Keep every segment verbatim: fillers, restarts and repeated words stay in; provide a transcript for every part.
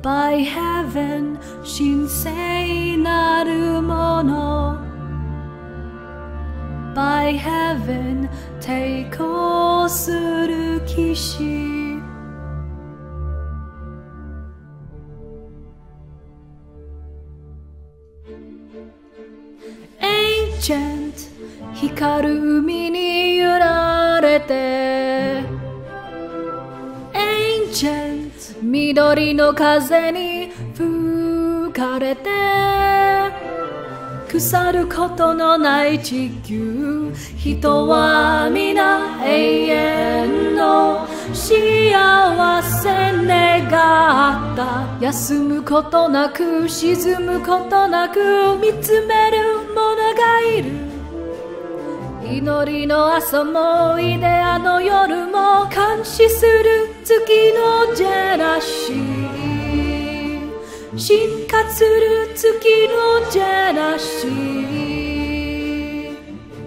By heaven 神聖なるもの By heaven 抵抗する騎士Ancient 光る海に揺られて Ancient 緑の風に吹かれて腐ることのない地球人は皆永遠の幸せ願った休むことなく沈むことなく見つめる者がいる祈りの朝もイデアの夜も監視する月のジェラシー進化する月のジェラシー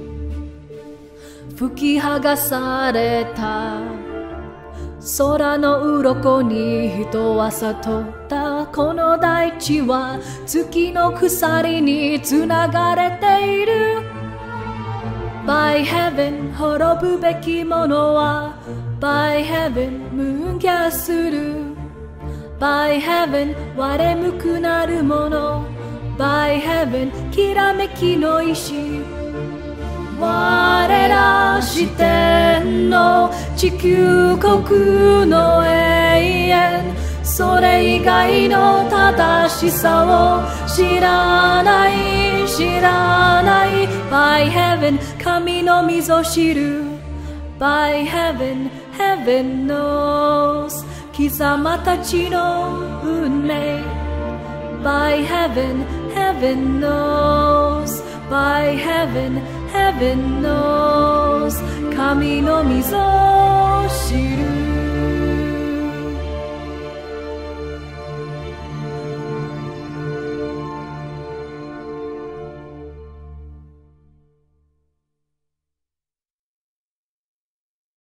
吹き剥がされた空の鱗に人は悟ったこの大地は月の鎖につながれているBy heaven 滅ぶべきものは By heaven 無下する By heaven 割れむくなるもの By heaven きらめきの石我ら視点の地球国の永遠それ以外の正しさを知らない知らない By heaven 神のみぞ知る By heaven heaven knows 貴様たちの運命 By heaven heaven knows By heaven heaven knows 神のみぞ